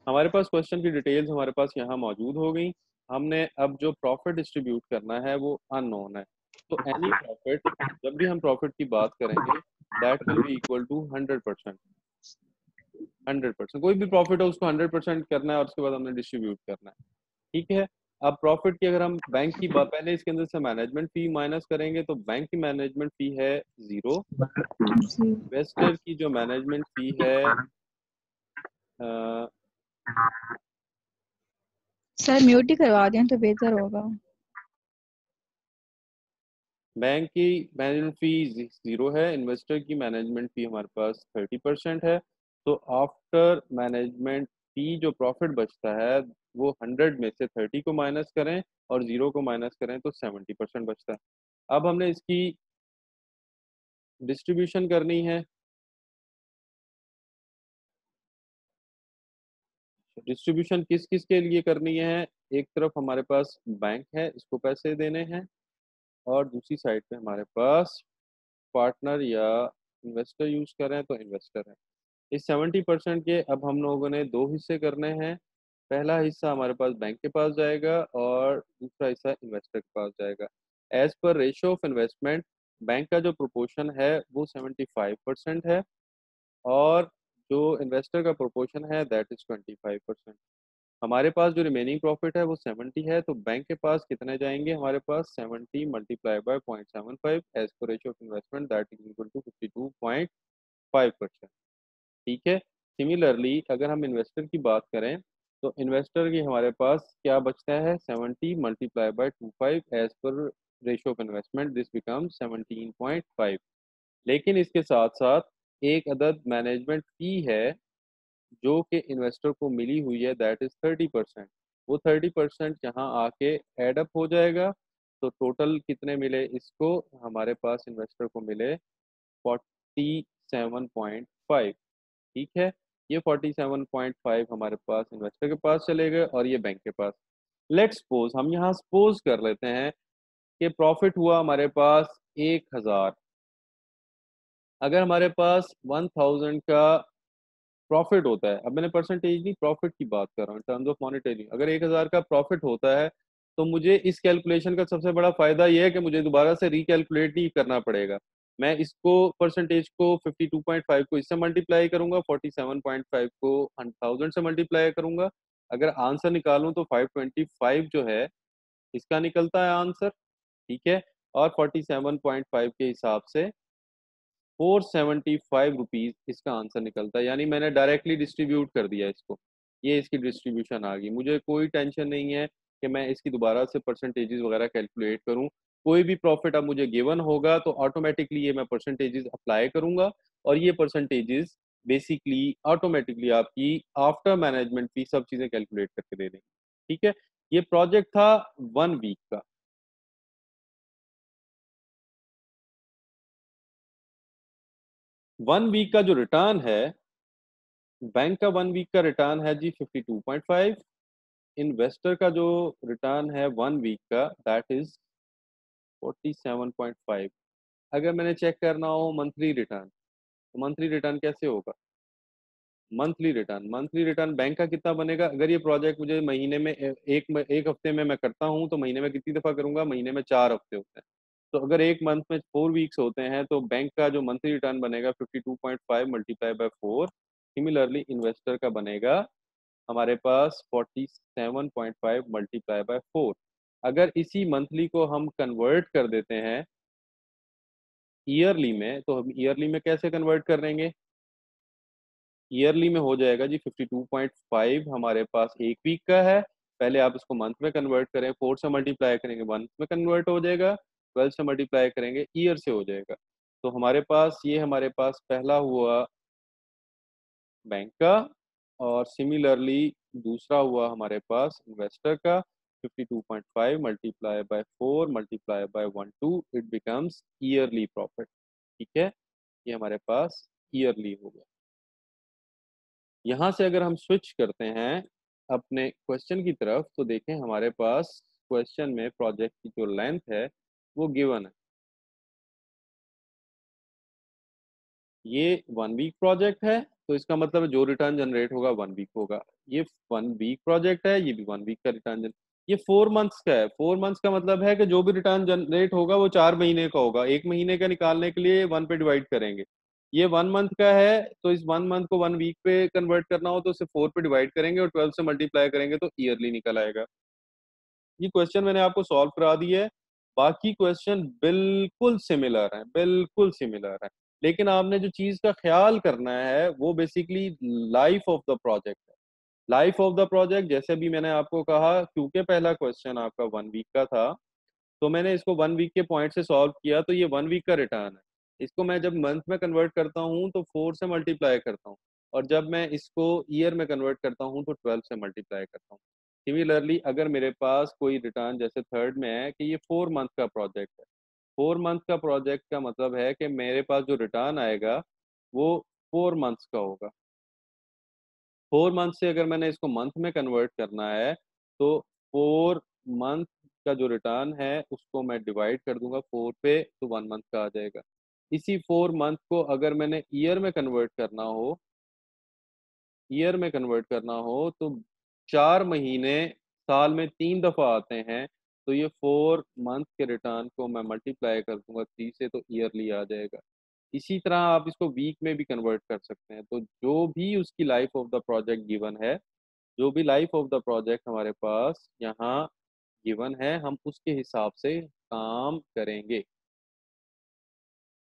हमारे पास क्वेश्चन की डिटेल्स हमारे पास यहाँ मौजूद हो गई। हमने अब जो प्रॉफिट डिस्ट्रीब्यूट करना है वो अननोन है। तो एनी प्रॉफिट, जब भी हम प्रॉफिट की बात करेंगे, that will be equal to 100%। 100%, कोई भी प्रॉफिट हो उसको 100% करना है और उसके बाद हमने डिस्ट्रीब्यूट करना है। ठीक है। अब प्रॉफिट की अगर हम बैंक की बात, पहले इसके अंदर से मैनेजमेंट फी माइनस करेंगे तो बैंक की मैनेजमेंट फी है 0। जी इन्वेस्टर की जो मैनेजमेंट फी है, सर, म्यूट ही करवा दें तो बेहतर होगा। बैंक की मैनेजमेंट फी 0 है, इन्वेस्टर की मैनेजमेंट फी हमारे पास 30% है। तो आफ्टर मैनेजमेंट फी जो प्रॉफिट बचता है वो 100 में से 30 को माइनस करें और 0 को माइनस करें तो 70% बचता है। अब हमने इसकी डिस्ट्रीब्यूशन करनी है। डिस्ट्रीब्यूशन किस किस के लिए करनी है? एक तरफ हमारे पास बैंक है, इसको पैसे देने हैं, और दूसरी साइड पे हमारे पास पार्टनर या इन्वेस्टर यूज कर रहे हैं तो इन्वेस्टर है। इस 70% के अब हम लोगों ने दो हिस्से करने हैं। पहला हिस्सा हमारे पास बैंक के पास जाएगा और दूसरा हिस्सा इन्वेस्टर के पास जाएगा। As per ratio of investment, bank का जो प्रोपोर्शन है वो 75% है, और जो इन्वेस्टर का प्रोपोर्शन है दैट इज 25%। हमारे पास जो रिमेनिंग प्रॉफिट है वो 70 है, तो बैंक के पास कितने जाएंगे? हमारे पास 70 multiply by 0.75 as per ratio of investment that is equal to 52.5%। ठीक है। सिमिलरली अगर हम इन्वेस्टर की बात करें तो इन्वेस्टर की हमारे पास क्या बचता है? 70 multiply by 25 as per ratio of investment, this become 17.5। लेकिन इसके साथ साथ एक अदद मैनेजमेंट फी है जो कि इन्वेस्टर को मिली हुई है, दैट इज 30%। वो 30% यहाँ आके एड अप हो जाएगा। तो टोटल कितने मिले इसको? हमारे पास इन्वेस्टर को मिले 47.5। ठीक है। ये 47.5 हमारे पास इन्वेस्टर के पास चले गए और ये बैंक के पास। लेट्स सपोज, हम यहाँ सपोज कर लेते हैं कि प्रॉफिट हुआ हमारे पास 1000। अगर हमारे पास 1000 का प्रॉफिट होता है, अब मैंने परसेंटेज नहीं, प्रॉफिट की बात कर रहा हूँ, टर्म्स ऑफ मॉनेटरी, अगर 1000 का प्रॉफिट होता है तो मुझे इस कैलकुलेशन का सबसे बड़ा फायदा यह है कि मुझे दोबारा से रिकैलकुलेट नहीं करना पड़ेगा। मैं इसको परसेंटेज को 52.5 को इससे मल्टीप्लाई करूंगा, 47.5 को 1000 से मल्टीप्लाई करूंगा। अगर आंसर निकालूं तो 525 जो है इसका निकलता है आंसर। ठीक है। और 47.5 के हिसाब से 475 रुपीज इसका आंसर निकलता है, यानी मैंने डायरेक्टली डिस्ट्रीब्यूट कर दिया इसको। ये इसकी डिस्ट्रीब्यूशन आ गई, मुझे कोई टेंशन नहीं है कि मैं इसकी दोबारा से परसेंटेजेस वगैरह कैलकुलेट करूं। कोई भी प्रॉफिट अब मुझे गिवन होगा तो ऑटोमेटिकली ये मैं परसेंटेजेस अप्लाई करूंगा, और ये परसेंटेजेस बेसिकली ऑटोमेटिकली आपकी आफ्टर मैनेजमेंट फी सब चीजें कैलकुलेट करके दे देंगे। ठीक है। ये प्रोजेक्ट था 1 वीक का। 1 वीक का जो रिटर्न है, बैंक का 1 वीक का रिटर्न है जी 52.5। इन्वेस्टर का जो रिटर्न है 1 वीक का दैट इज 47.5। अगर मैंने चेक करना हो मंथली रिटर्न, तो मंथली रिटर्न कैसे होगा? मंथली रिटर्न बैंक का कितना बनेगा? अगर ये प्रोजेक्ट मुझे महीने में एक हफ्ते में मैं करता हूँ तो महीने में कितनी दफा करूंगा? महीने में 4 हफ्ते होते हैं। तो अगर एक मंथ में 4 वीक्स होते हैं तो बैंक का जो मंथली रिटर्न बनेगा 52.5 मल्टीप्लाई बाय 4। सिमिलरली इन्वेस्टर का बनेगा हमारे पास 47.5 मल्टीप्लाई बाय 4। अगर इसी मंथली को हम कन्वर्ट कर देते हैं ईयरली में, तो हम ईयरली में कैसे कन्वर्ट कर देंगे? ईयरली में हो जाएगा जी 52.5 हमारे पास 1 वीक का है। पहले आप इसको मंथ में कन्वर्ट करें, 4 से मल्टीप्लाई करेंगे मंथ में कन्वर्ट हो जाएगा, 12 से मल्टीप्लाई करेंगे ईयर से हो जाएगा। तो हमारे पास पहला हुआ बैंक का, और सिमिलरली दूसरा हुआ हमारे पास इन्वेस्टर का। 52.5 multiply by 4 multiply by 12 it becomes yearly profit. ठीक है। ये हमारे पास ईयरली हो गया। यहाँ से अगर हम स्विच करते हैं अपने क्वेश्चन की तरफ तो देखें हमारे पास क्वेश्चन में प्रोजेक्ट की जो लेंथ है वो गिवन है। ये 1 वीक प्रोजेक्ट है, तो इसका मतलब है जो रिटर्न जनरेट होगा 1 वीक होगा। ये 1 वीक प्रोजेक्ट है, ये भी 1 वीक का रिटर्न जन ये 4 मंथ्स का है। 4 मंथ्स का मतलब है कि जो भी रिटर्न जनरेट होगा वो 4 महीने का होगा। 1 महीने का निकालने के लिए 1 पे डिवाइड करेंगे। ये 1 मंथ का है, तो इस 1 मंथ को 1 वीक पे कन्वर्ट करना हो तो उसे 4 पे डिवाइड करेंगे और 12 से मल्टीप्लाई करेंगे तो ईयरली निकल आएगा। ये क्वेश्चन मैंने आपको सॉल्व करा दिया है। बाकी क्वेश्चन बिल्कुल सिमिलर हैं, बिल्कुल सिमिलर हैं। लेकिन आपने जो चीज़ का ख़्याल करना है, वो basically life of the project है। लाइफ़ ऑफ द प्रोजेक्ट जैसे अभी मैंने आपको कहा क्योंकि पहला क्वेश्चन आपका 1 वीक का था, तो मैंने इसको 1 वीक के पॉइंट से सॉल्व किया तो ये 1 वीक का रिटर्न है। इसको मैं जब मंथ में कन्वर्ट करता हूँ तो 4 से मल्टीप्लाई करता हूँ और जब मैं इसको ईयर में कन्वर्ट करता हूँ तो 12 से मल्टीप्लाई करता हूँ। सिमिलरली अगर मेरे पास कोई रिटर्न जैसे थर्ड में है कि ये 4 मंथ का प्रोजेक्ट है। 4 मंथ का प्रोजेक्ट का मतलब है कि मेरे पास जो रिटर्न आएगा वो 4 मंथ्स का होगा। 4 मंथ से अगर मैंने इसको मंथ में कन्वर्ट करना है, तो 4 मंथ का जो रिटर्न है, उसको मैं डिवाइड कर दूँगा 4 पे, तो 1 मंथ का आ जाएगा। इसी 4 मंथ को अगर मैंने ईयर में कन्वर्ट करना हो, तो 4 महीने साल में 3 दफ़ा आते हैं, तो ये 4 मंथ के रिटर्न को मैं मल्टीप्लाई कर दूँगा 3 से, तो ईयरली आ जाएगा। इसी तरह आप इसको वीक में भी कन्वर्ट कर सकते हैं। तो जो भी उसकी life of the project given है, जो भी लाइफ़ ऑफ द प्रोजेक्ट हमारे पास यहाँ गिवन है, हम उसके हिसाब से काम करेंगे।